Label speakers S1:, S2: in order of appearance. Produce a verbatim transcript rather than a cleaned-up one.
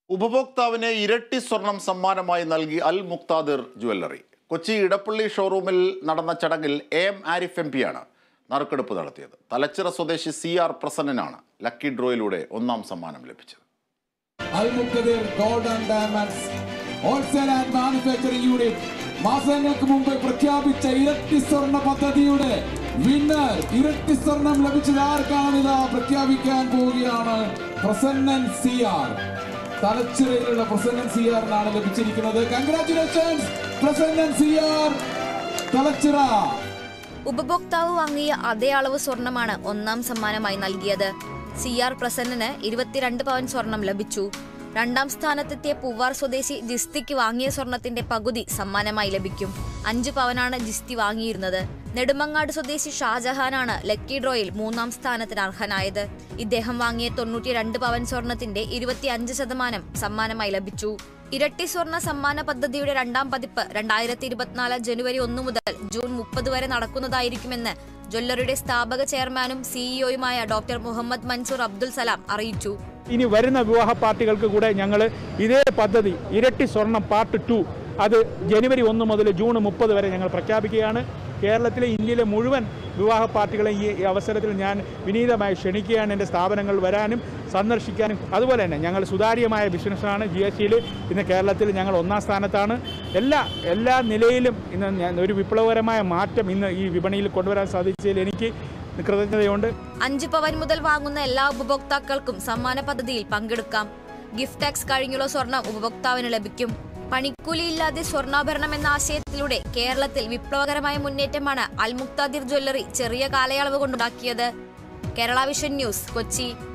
S1: ഉപഭോക്താവിന് ഇരട്ടി സ്വർണം സമ്മാനമായി നൽകി അൽ മുക്താദിർ ജ്വല്ലറി. കൊച്ചി ഇടപ്പള്ളി ഷോറൂമിൽ നടന്ന ചടങ്ങിൽ എ എം ആരിഫ് എം പിയാണ് നറുക്കെടുപ്പ് നടത്തിയത്. തലച്ചിറ സ്വദേശി സി ആർ പ്രസന്നനാണ് ലക്കി ഡ്രോയിലൂടെ ഒന്നാം സമ്മാനം ലഭിച്ചത്.
S2: Al Muktadir gold and diamonds wholesale and manufacturing unit മാസങ്ങൾക്ക് മുമ്പ് പ്രഖ്യാപിച്ച ഇരട്ടി സ്വർണ്ണ പദ്ധതിയുടെ വിന്നർ, ഇരട്ടി സ്വർണം ലഭിച്ചത് ആർക്കാണിതാ പ്രഖ്യാപിക്കാൻ പോവുകയാണ്. പ്രസന്നൻ സി ആർ, തലച്ചിറയിലുള്ള പ്രസന്നൻ സി ആറിനാണ് ലഭിച്ചിരിക്കുന്നത്. Congratulations Prasannan C R, Thalachira.
S3: ഉപഭോക്താവ് വാങ്ങിയ അതേ അളവ് സ്വർണമാണ് ഒന്നാം സമ്മാനമായി നൽകിയത്. സി ആർ പ്രസന്നന് ഇരുപത്തിരണ്ട് പവൻ സ്വർണം ലഭിച്ചു. രണ്ടാം സ്ഥാനത്തെത്തിയ പൂവാർ സ്വദേശി ജിസ്തിക്ക് വാങ്ങിയ സ്വർണത്തിന്റെ പകുതി സമ്മാനമായി ലഭിക്കും. അഞ്ചു പവനാണ് ജിസ്തി വാങ്ങിയിരുന്നത്. നെടുമങ്ങാട് സ്വദേശി ഷാജഹാനാണ് ലക്കി ഡ്രോയിൽ മൂന്നാം സ്ഥാനത്തിന് അർഹനായത്. ഇദ്ദേഹം വാങ്ങിയ തൊണ്ണൂറ്റി രണ്ട് പവൻ സ്വർണത്തിന്റെ ഇരുപത്തിയഞ്ച് ശതമാനം സമ്മാനമായി ലഭിച്ചു. ഇരട്ടി സ്വർണ്ണ സമ്മാന പദ്ധതിയുടെ രണ്ടാം പതിപ്പ് രണ്ടായിരത്തി ഇരുപത്തിനാല് ജനുവരി ഒന്ന് മുതൽ ജൂൺ മുപ്പത് വരെ നടക്കുന്നതായിരിക്കുമെന്ന് ജ്വല്ലറിയുടെ സ്ഥാപക ചെയർമാനും സിഇഒയുമായ ഡോക്ടർ മുഹമ്മദ് മൻസൂർ അബ്ദുൽ സലാം അറിയിച്ചു.
S4: ഇനി വരുന്ന വിവാഹ പാർട്ടികൾക്ക് കൂടെ ഞങ്ങൾ ഇതേ പദ്ധതി ഇരട്ടി സ്വർണം പാർട്ട് ടു അത് ജനുവരി ഒന്ന് മുതൽ ജൂൺ മുപ്പത് വരെ ഞങ്ങൾ പ്രഖ്യാപിക്കുകയാണ്. കേരളത്തിലെ ഇന്ത്യയിലെ മുഴുവൻ വിവാഹ പാർട്ടികളെ ഈ അവസരത്തിൽ ഞാൻ വിനീതമായി ക്ഷണിക്കുകയാണ്. എൻ്റെ സ്ഥാപനങ്ങൾ വരാനും സന്ദർശിക്കാനും. അതുപോലെ തന്നെ ഞങ്ങൾ സുതാര്യമായ ബിസിനസ്സാണ്. ജി എസ് ടിയിൽ ഇന്ന് കേരളത്തിൽ ഞങ്ങൾ ഒന്നാം സ്ഥാനത്താണ്. എല്ലാ എല്ലാ നിലയിലും ഇന്ന് ഒരു വിപ്ലവകരമായ മാറ്റം ഇന്ന് ഈ വിപണിയിൽ കൊണ്ടുവരാൻ സാധിച്ചതിൽ എനിക്ക് കൃതജ്ഞതയുണ്ട്.
S3: അഞ്ച് പവൻ മുതൽ വാങ്ങുന്ന എല്ലാ ഉപഭോക്താക്കൾക്കും സമ്മാന പദ്ധതിയിൽ പങ്കെടുക്കാം. ഗിഫ്റ്റ് ടാക്സ് കഴിഞ്ഞുള്ള സ്വർണം ഉപഭോക്താവിന് ലഭിക്കും. പണിക്കൂലിയില്ലാതെ സ്വർണ്ണാഭരണം എന്ന ആശയത്തിലൂടെ കേരളത്തിൽ വിപ്ലവകരമായ മുന്നേറ്റമാണ് അൽ മുക്താദിർ ജ്വല്ലറി ചെറിയ കാലയളവ് കൊണ്ടുണ്ടാക്കിയത്. Kerala vision news, Kochi.